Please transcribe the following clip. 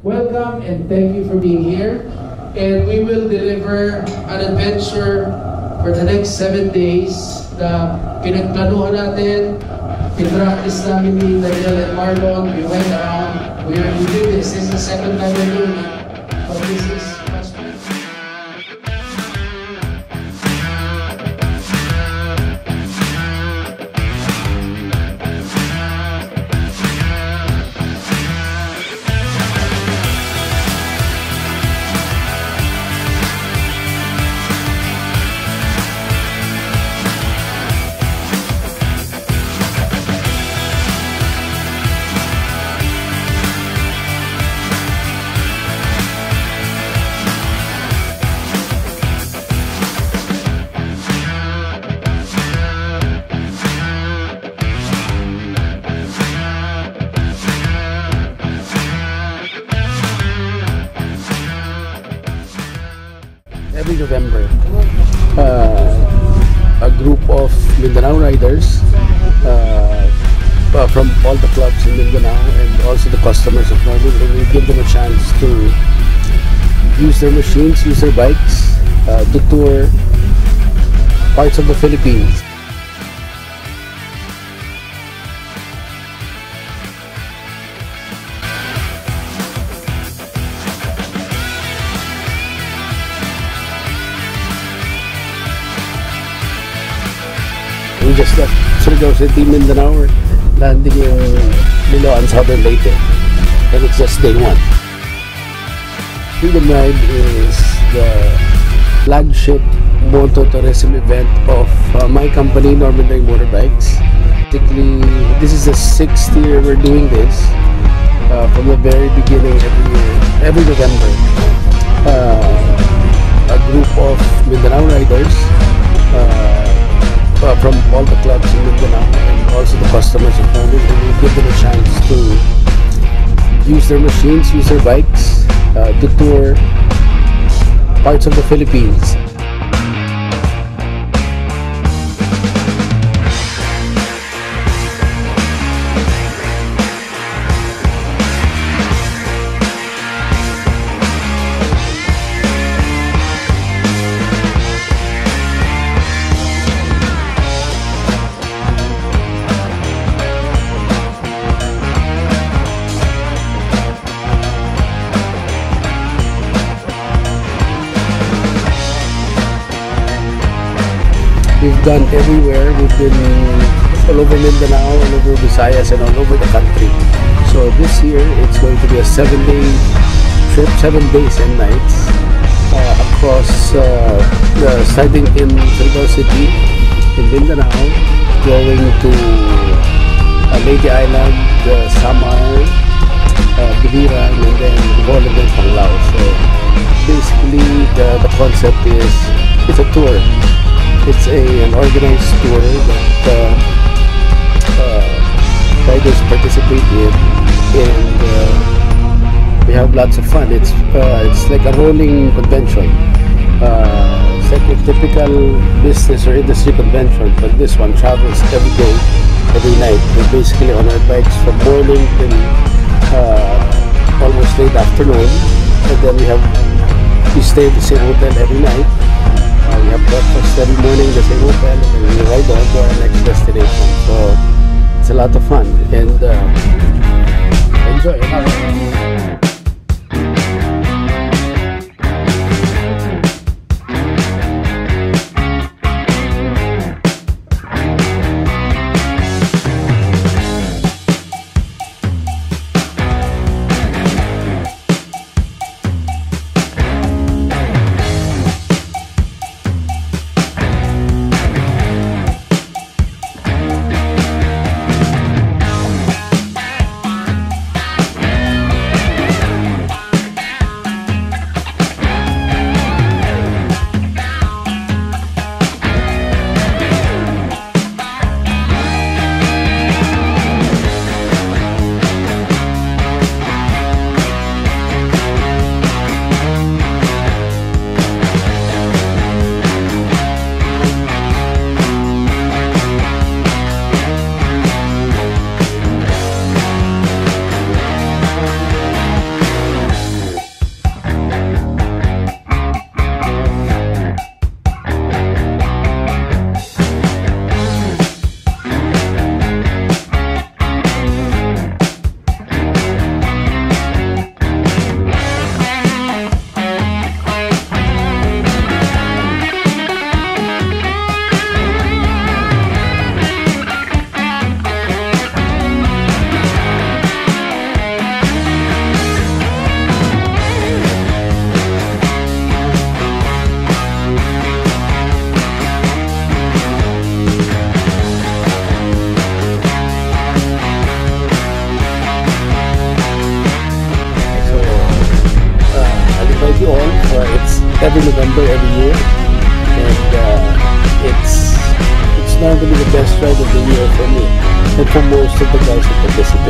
Welcome and thank you for being here. And we will deliver an adventure for the next 7 days na pinagplanuhan natin. Pinractice namin ni Daniel and Marlon. We went around. We did this. This is the second time we're doing it. But this is every November, a group of Mindanao riders from all the clubs in Mindanao and also the customers of Northern, and we give them a chance to use their machines, use their bikes to tour parts of the Philippines. We just left Surigao City, Mindanao. We're landing in Mindanao, Southern Leyte, and it's just day one. Freedom Ride is the flagship moto tourism event of my company, Normandy Motorbikes. Basically, this is the 6th year we're doing this. From the very beginning, every year, every November, a group of Mindanao riders from all the clubs in Mindanao and also the customers of Northern, and we give them a chance to use their machines, use their bikes to tour parts of the Philippines. We've gone everywhere. We've been all over Mindanao, all over Visayas, and all over the country. So this year, it's going to be a 7-day trip, 7 days and nights across, starting in Surigao City, in Mindanao, going to Leyte Island, Samar, Biliran, and then Volleyball Panglao. So basically, the concept is it's a tour. It's an organized tour that riders participate in, and we have lots of fun. It's like a rolling convention. It's like a typical business or industry convention, but this one travels every day, every night. We're basically on our bikes from morning till almost late afternoon, and then we stay at the same hotel every night. We have breakfast every morning in the same hotel, and then we ride on to our next destination. So it's a lot of fun, and enjoy. every November, every year, and it's normally the best ride of the year for me and for most of the guys who participate.